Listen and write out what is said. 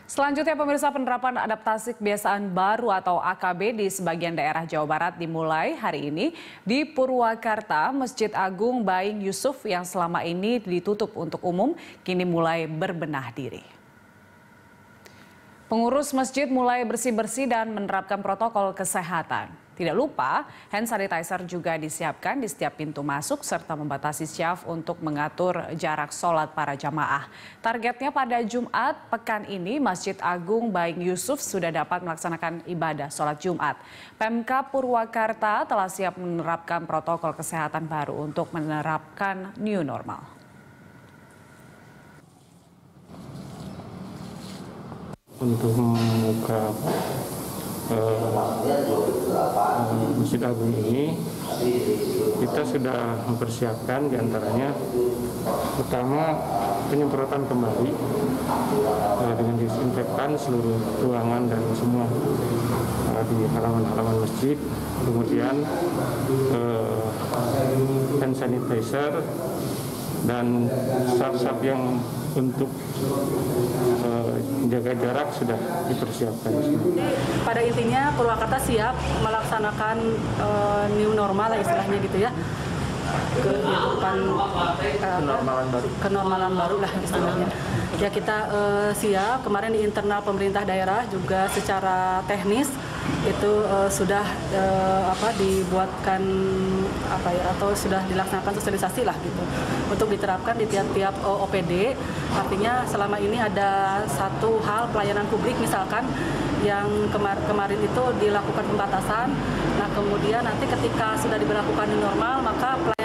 Selanjutnya pemirsa, penerapan adaptasi kebiasaan baru atau AKB di sebagian daerah Jawa Barat dimulai hari ini di Purwakarta. Masjid Agung Baing Yusuf yang selama ini ditutup untuk umum kini mulai berbenah diri. Pengurus masjid mulai bersih-bersih dan menerapkan protokol kesehatan. Tidak lupa, hand sanitizer juga disiapkan di setiap pintu masuk serta membatasi syaf untuk mengatur jarak sholat para jamaah. Targetnya pada Jumat pekan ini, Masjid Agung Baing Yusuf sudah dapat melaksanakan ibadah sholat Jumat. Pemkab Purwakarta telah siap menerapkan protokol kesehatan baru untuk menerapkan new normal. Untuk membuka Masjid Agung ini, kita sudah mempersiapkan diantaranya pertama penyemprotan kembali dengan disinfektan seluruh ruangan dan semua di halaman-halaman masjid, kemudian hand sanitizer dan saf-saf yang untuk jaga jarak sudah dipersiapkan. Pada intinya Purwakarta siap melaksanakan new normal istilahnya gitu ya, kenormalan baru lah istilahnya. Ya kita siap, kemarin di internal pemerintah daerah juga secara teknis itu sudah dibuatkan atau sudah dilaksanakan sosialisasi lah gitu untuk diterapkan di tiap-tiap OPD. Artinya selama ini ada satu hal pelayanan publik misalkan yang kemarin itu dilakukan pembatasan. Nah kemudian nanti ketika sudah diberlakukan new normal maka